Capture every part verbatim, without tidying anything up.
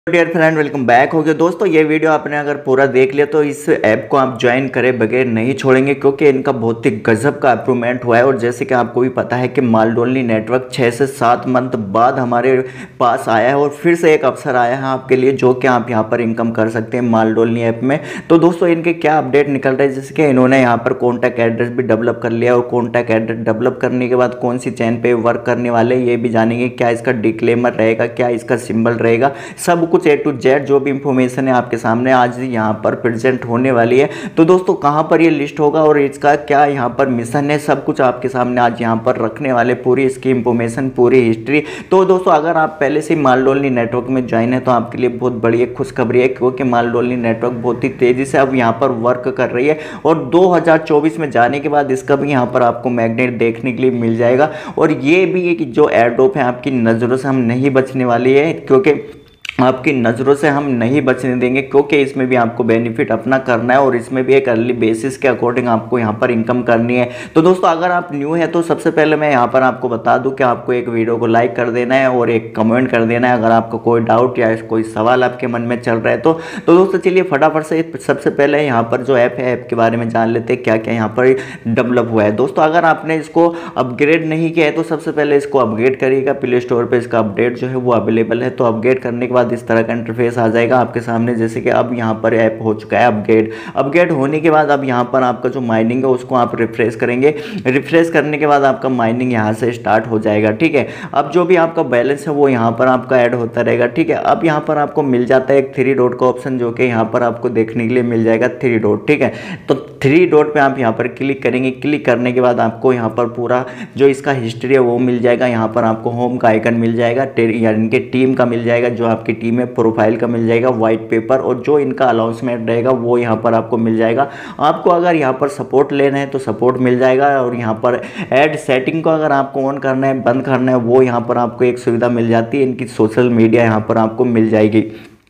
Dear friend, welcome back हो गया। दोस्तों ये वीडियो आपने अगर पूरा देख लिया तो इस ऐप को आप ज्वाइन करे बगैर नहीं छोड़ेंगे, क्योंकि इनका बहुत ही गजब का अप्रूवमेंट हुआ है। और जैसे कि आपको भी पता है कि मालडोलनी नेटवर्क छः से सात मंथ बाद हमारे पास आया है और फिर से एक अवसर आया है आपके लिए, जो कि आप यहाँ पर इनकम कर सकते हैं मालडोलनी ऐप में। तो दोस्तों इनके क्या अपडेट निकल रहे हैं, जैसे कि इन्होंने यहाँ पर कॉन्टैक्ट एड्रेस भी डेवलप कर लिया और कॉन्टैक्ट एड्रेस डेवलप करने के बाद कौन सी चैन पे वर्क करने वाले ये भी जानेंगे, क्या इसका डिक्लेमर रहेगा, क्या इसका सिंबल रहेगा, सब कुछ ए टू जेड जो भी इंफॉर्मेशन है आपके सामने आज यहाँ पर प्रेजेंट होने वाली है। तो दोस्तों कहाँ पर ये लिस्ट होगा और इसका क्या यहाँ पर मिशन है, सब कुछ आपके सामने आज यहाँ पर रखने वाले, पूरी इसकी इंफॉर्मेशन, पूरी हिस्ट्री। तो दोस्तों अगर आप पहले से मालडोलनी नेटवर्क में ज्वाइन है तो आपके लिए बहुत बड़ी एक खुशखबरी है, क्योंकि मालडोलनी नेटवर्क बहुत ही तेज़ी से अब यहाँ पर वर्क कर रही है और दो हज़ार चौबीस में जाने के बाद इसका भी यहाँ पर आपको मैग्नेट देखने के लिए मिल जाएगा। और ये भी एक जो एयरड्रॉप है आपकी नज़रों से हम नहीं बचने वाली है, क्योंकि आपकी नज़रों से हम नहीं बचने देंगे, क्योंकि इसमें भी आपको बेनिफिट अपना करना है और इसमें भी एक अर्ली बेसिस के अकॉर्डिंग आपको यहाँ पर इनकम करनी है। तो दोस्तों अगर आप न्यू है तो सबसे पहले मैं यहाँ पर आपको बता दूं कि आपको एक वीडियो को लाइक कर देना है और एक कमेंट कर देना है अगर आपको कोई डाउट या कोई सवाल आपके मन में चल रहा है तो। तो दोस्तों चलिए फटाफट से सबसे पहले यहाँ पर जो ऐप है ऐप के बारे में जान लेते हैं, क्या क्या यहाँ पर डेवलप हुआ है। दोस्तों अगर आपने इसको अपग्रेड नहीं किया है तो सबसे पहले इसको अपग्रेड करिएगा। प्ले स्टोर पर इसका अपडेट जो है वो अवेलेबल है। तो अपग्रेड करने के बाद इस तरह का इंटरफेस आ जाएगा आपके सामने, जैसे कि अब यहाँ पर ऐप हो चुका है अपग्रेड। अपग्रेड होने के बाद अब यहाँ पर आपका जो माइनिंग है उसको आप रिफ्रेश करेंगे। रिफ्रेश करने के बाद आपका माइनिंग यहाँ से स्टार्ट हो जाएगा। ठीक है, अब जो भी आपका बैलेंस है वो यहाँ पर आपका ऐड होता रहेगा। ठीक है, अब यहाँ पर आपको मिल जाता है एक थ्री डॉट का ऑप्शन, जो कि यहाँ पर आपको देखने के लिए मिल जाएगा थ्री डॉट। ठीक है, तो थ्री डॉट पे आप यहाँ पर क्लिक करेंगे। क्लिक करने के बाद आपको यहाँ पर पूरा जो इसका हिस्ट्री है वो मिल जाएगा। यहाँ पर आपको होम का आइकन मिल जाएगा, यानी कि टीम का मिल जाएगा, जो आपकी टीम है प्रोफाइल का मिल जाएगा, व्हाइट पेपर, और जो इनका अनाउंसमेंट रहेगा वो यहाँ पर आपको मिल जाएगा। आपको अगर यहाँ पर सपोर्ट लेना है तो सपोर्ट मिल जाएगा, और यहाँ पर ऐड सेटिंग को अगर आपको ऑन करना है, बंद करना है, वो यहाँ पर आपको एक सुविधा मिल जाती है। इनकी सोशल मीडिया यहाँ पर आपको मिल जाएगी।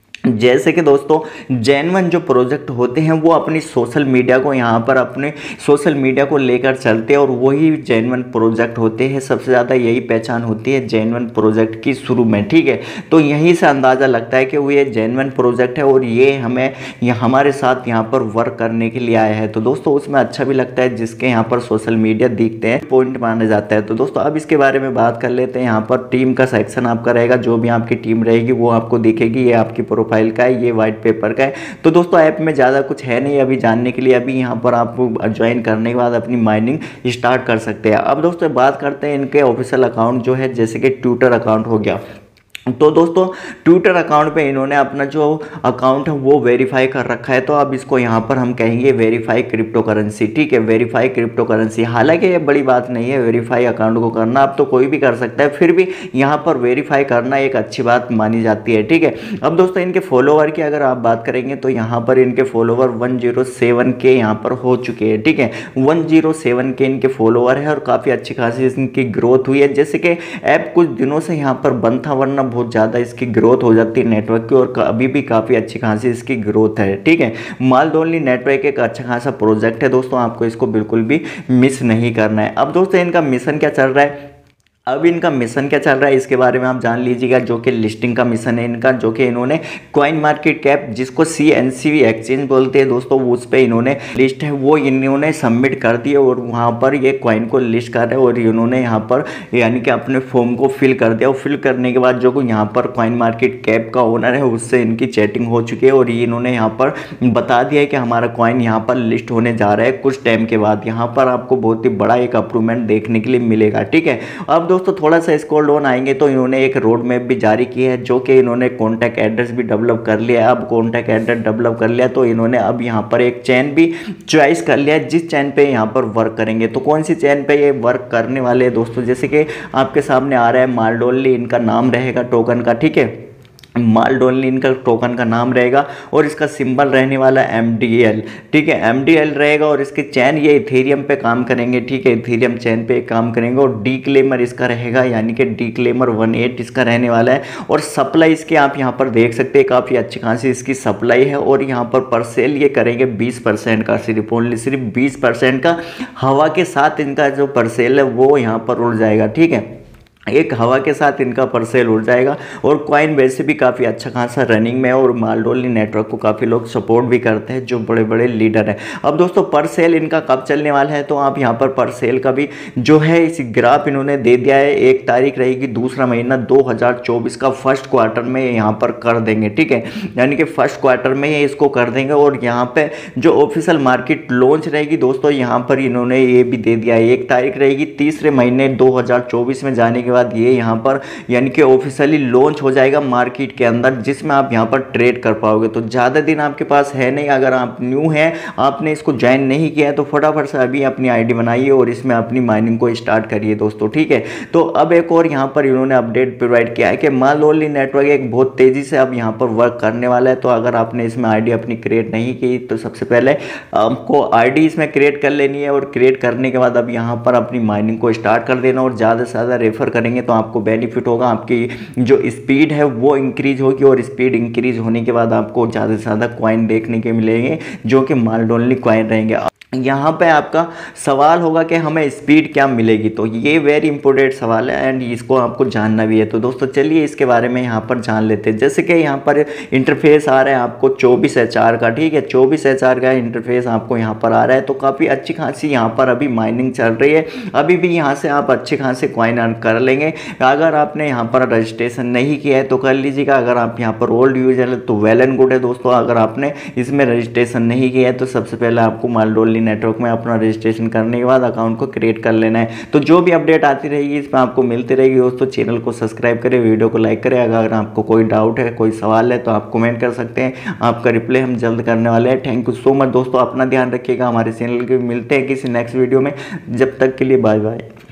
जैसे कि दोस्तों जेन्युइन जो प्रोजेक्ट होते हैं वो अपनी सोशल मीडिया को यहाँ पर अपने सोशल मीडिया को लेकर चलते हैं, और वही जेन्युइन प्रोजेक्ट होते हैं। सबसे ज़्यादा यही पहचान होती है जेन्युइन प्रोजेक्ट की शुरू में। ठीक है, तो यहीं से अंदाज़ा लगता है कि वो ये जेन्युइन प्रोजेक्ट है और ये हमें ये हमारे साथ यहाँ पर वर्क करने के लिए आया है। तो दोस्तों उसमें अच्छा भी लगता है जिसके यहाँ पर सोशल मीडिया दिखते हैं, पॉइंट माना जाता है। तो दोस्तों अब इसके बारे में बात कर लेते हैं। यहाँ पर टीम का सेक्शन आपका रहेगा, जो भी आपकी टीम रहेगी वो आपको दिखेगी। ये आपकी प्रोफाइल का है, ये व्हाइट पेपर का है। तो दोस्तों ऐप में ज़्यादा कुछ है नहीं अभी जानने के लिए। अभी यहाँ पर आप ज्वाइन करने के बाद अपनी माइनिंग स्टार्ट कर सकते हैं। अब दोस्तों बात करते हैं इनके ऑफिशियल अकाउंट जो है, जैसे कि ट्विटर अकाउंट हो गया। तो दोस्तों ट्विटर अकाउंट पे इन्होंने अपना जो अकाउंट है वो वेरीफाई कर रखा है। तो अब इसको यहाँ पर हम कहेंगे वेरीफाई क्रिप्टो करेंसी। ठीक है, वेरीफाई क्रिप्टो करेंसी। हालांकि ये बड़ी बात नहीं है वेरीफाई अकाउंट को करना, अब तो कोई भी कर सकता है, फिर भी यहाँ पर वेरीफाई करना एक अच्छी बात मानी जाती है। ठीक है, अब दोस्तों इनके फॉलोवर की अगर आप बात करेंगे तो यहाँ पर इनके फॉलोवर वन जीरो सेवन के यहाँ पर हो चुके हैं। ठीक है, वन जीरो सेवन के इनके फॉलोवर है और काफ़ी अच्छी खासी इनकी ग्रोथ हुई है। जैसे कि ऐप कुछ दिनों से यहाँ पर बंद था, वरना बहुत ज़्यादा इसकी ग्रोथ हो जाती है नेटवर्क की, और अभी भी काफ़ी अच्छी खासी इसकी ग्रोथ है। ठीक है, मालडोलनी नेटवर्क एक अच्छा खासा प्रोजेक्ट है दोस्तों, आपको इसको बिल्कुल भी मिस नहीं करना है। अब दोस्तों इनका मिशन क्या चल रहा है, अब इनका मिशन क्या चल रहा है इसके बारे में आप जान लीजिएगा। जो कि लिस्टिंग का मिशन है इनका, जो कि इन्होंने कॉइन मार्केट कैप, जिसको सी एन सी एक्सचेंज बोलते हैं दोस्तों, उस पर इन्होंने लिस्ट है वो इन्होंने सबमिट कर दी और वहाँ पर ये कॉइन को लिस्ट कर रहे हैं। और इन्होंने यहाँ पर यानी कि अपने फॉर्म को फिल कर दिया, और फिल करने के बाद जो यहाँ पर कॉइन मार्केट कैप का ओनर है उससे इनकी चैटिंग हो चुकी है, और ये इन्होंने यहाँ पर बता दिया है कि हमारा कॉइन यहाँ पर लिस्ट होने जा रहा है कुछ टाइम के बाद। यहाँ पर आपको बहुत ही बड़ा एक अप्रूवमेंट देखने के लिए मिलेगा। ठीक है, अब दोस्तों थोड़ा सा स्क्रॉल डाउन आएंगे तो इन्होंने एक रोड मैप भी जारी की है, जो कि इन्होंने कॉन्टैक्ट एड्रेस भी डेवलप कर लिया। अब कॉन्टैक्ट एड्रेस डेवलप कर लिया तो इन्होंने अब यहाँ पर एक चैन भी चॉइस कर लिया है, जिस चैन पे यहाँ पर वर्क करेंगे। तो कौन सी चैन पे ये वर्क करने वाले हैं दोस्तों, जैसे कि आपके सामने आ रहा है मालडोलनी इनका नाम रहेगा टोकन का। ठीक है, मालडोलनी इनका टोकन का नाम रहेगा और इसका सिंबल रहने वाला एम डी एल। ठीक है, एम डी एल रहेगा और इसके चैन ये इथेरियम पे काम करेंगे। ठीक है, इथेरियम चैन पे काम करेंगे, और डिक्लेमर इसका रहेगा, यानी कि डिक्लेमर वन एट इसका रहने वाला है। और सप्लाई इसके आप यहाँ पर देख सकते हैं, काफ़ी अच्छी खासी इसकी सप्लाई है। और यहाँ पर परसेल ये करेंगे बीस परसेंट का, सिर्फ ओनली सिर्फ बीस परसेंट का हवा के साथ इनका जो परसेल है वो यहाँ पर उड़ जाएगा। ठीक है, एक हवा के साथ इनका परसेल उड़ जाएगा। और कॉइन वैसे भी काफ़ी अच्छा खासा रनिंग में है और मालडोली नेटवर्क को काफ़ी लोग सपोर्ट भी करते हैं जो बड़े बड़े लीडर हैं। अब दोस्तों परसेल इनका कब चलने वाला है, तो आप यहाँ पर परसेल का भी जो है इस ग्राफ इन्होंने दे दिया है। एक तारीख रहेगी दूसरा महीना दो हज़ार चौबीस का फर्स्ट क्वार्टर में यहाँ पर कर देंगे, ठीक है, यानी कि फर्स्ट क्वार्टर में ही इसको कर देंगे। और यहाँ पे जो ऑफिशियल मार्केट लॉन्च रहेगी दोस्तों, यहाँ पर इन्होंने ये भी दे दिया है, एक तारीख रहेगी तीसरे महीने दो हज़ार चौबीस में जाने के बाद ये यहाँ पर यानी कि ऑफिशियली लॉन्च हो जाएगा मार्केट के अंदर, जिसमें आप यहाँ पर ट्रेड कर पाओगे। तो ज़्यादा दिन आपके पास है नहीं, अगर आप न्यू हैं, आपने इसको ज्वाइन नहीं किया है, तो फटाफट से अभी अपनी आईडी बनाइए और इसमें अपनी माइनिंग को स्टार्ट करिए दोस्तों, ठीक है। तो अब एक और यहाँ पर इन्होंने अपडेट प्रोवाइड किया है कि मालडोली नेटवर्क एक बहुत तेज़ी से अब यहाँ पर वर्क करने वाला है। तो अगर आपने इसमें आईडी अपनी क्रिएट नहीं की तो सबसे पहले आपको आईडी इसमें क्रिएट कर लेनी है और क्रिएट करने के बाद अब यहाँ पर अपनी माइनिंग को स्टार्ट कर देना और ज़्यादा से ज़्यादा रेफर करेंगे तो आपको बेनिफिट होगा, आपकी जो स्पीड है वो इंक्रीज होगी और स्पीड इंक्रीज होने के बाद आपको ज़्यादा से ज़्यादा कॉइन देखने के मिलेंगे जो कि मालडोली कॉइन रहेंगे। यहाँ पे आपका सवाल होगा कि हमें स्पीड क्या मिलेगी, तो ये वेरी इंपॉर्टेंट सवाल है एंड इसको आपको जानना भी है। तो दोस्तों चलिए इसके बारे में यहाँ पर जान लेते हैं। जैसे कि यहाँ पर इंटरफेस आ रहा है आपको चौबीस एच आर का, ठीक है, चौबीस एच आर का इंटरफेस आपको यहाँ पर आ रहा है। तो काफ़ी अच्छी खासी यहाँ पर अभी माइनिंग चल रही है, अभी भी यहाँ से आप अच्छे खासे कॉइन अर्न कर लेंगे। अगर आपने यहाँ पर रजिस्ट्रेशन नहीं किया है तो कर लीजिएगा, अगर आप यहाँ पर ओल्ड यूजर है तो वेल एंड गुड है दोस्तों। अगर आपने इसमें रजिस्ट्रेशन नहीं किया है तो सबसे पहले आपको मालडोली नेटवर्क में अपना रजिस्ट्रेशन करने के बाद अकाउंट को क्रिएट कर लेना है। तो जो भी अपडेट आती रहेगी इसमें आपको मिलती रहेगी दोस्तों। चैनल को सब्सक्राइब करें, वीडियो को लाइक करें। अगर आपको कोई डाउट है, कोई सवाल है तो आप कमेंट कर सकते हैं, आपका रिप्लाई हम जल्द करने वाले हैं। थैंक यू सो मच दोस्तों, अपना ध्यान रखिएगा, हमारे चैनल के मिलते हैं किसी नेक्स्ट वीडियो में, जब तक के लिए बाय बाय।